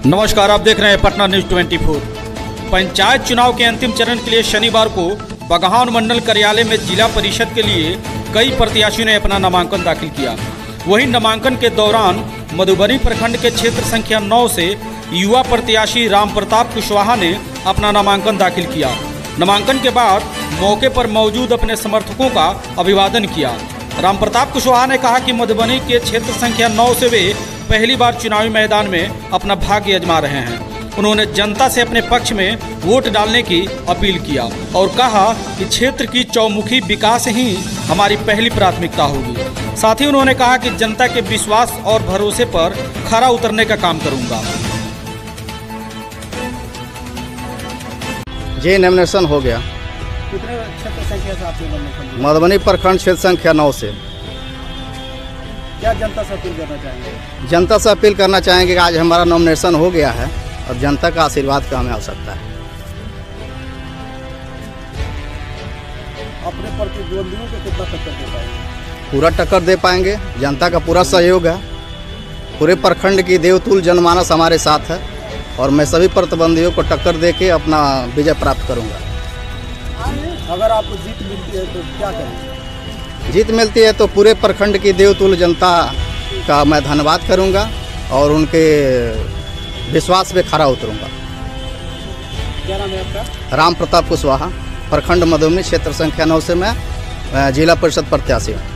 नमस्कार, आप देख रहे हैं पटना न्यूज 24। पंचायत चुनाव के अंतिम चरण के लिए शनिवार को बगहान मंडल कार्यालय में जिला परिषद के लिए कई प्रत्याशियों ने अपना नामांकन दाखिल किया। वहीं नामांकन के दौरान मधुबनी प्रखंड के क्षेत्र संख्या 9 से युवा प्रत्याशी राम प्रताप कुशवाहा ने अपना नामांकन दाखिल किया। नामांकन के बाद मौके पर मौजूद अपने समर्थकों का अभिवादन किया। राम प्रताप कुशवाहा ने कहा कि मधुबनी के क्षेत्र संख्या 9 से वे पहली बार चुनावी मैदान में अपना भाग्य आजमा रहे हैं। उन्होंने जनता से अपने पक्ष में वोट डालने की अपील किया और कहा कि क्षेत्र की चौमुखी विकास ही हमारी पहली प्राथमिकता होगी। साथ ही उन्होंने कहा कि जनता के विश्वास और भरोसे पर खरा उतरने का काम करूंगा। जी नॉमिनेशन हो गया। कितने क्षेत्र संख्या से आपने नॉमिनेशन दिया? मधुबनी प्रखंड क्षेत्र संख्या 9 से। क्या जनता से अपील करना चाहेंगे? जनता से अपील करना चाहेंगे कि आज हमारा नॉमिनेशन हो गया है और जनता का आशीर्वाद का हमें आवश्यकता है। अपने प्रतिद्वंदियों को कितना टक्कर दे पाएंगे? पूरा टक्कर दे पाएंगे। जनता का पूरा सहयोग है। पूरे प्रखंड की देवतुल्य जनमानस हमारे साथ है और मैं सभी प्रतिद्वंदियों को टक्कर दे के अपना विजय प्राप्त करूंगा। अगर आपको जीत मिलती है तो क्या करेंगे? जीत मिलती है तो पूरे प्रखंड की देवतुल्य जनता का मैं धन्यवाद करूंगा और उनके विश्वास पे खरा उतरूंगा। क्या नाम है आपका? राम प्रताप कुशवाहा, प्रखंड मधुबनी क्षेत्र संख्या 9 से मैं जिला परिषद प्रत्याशी हूँ।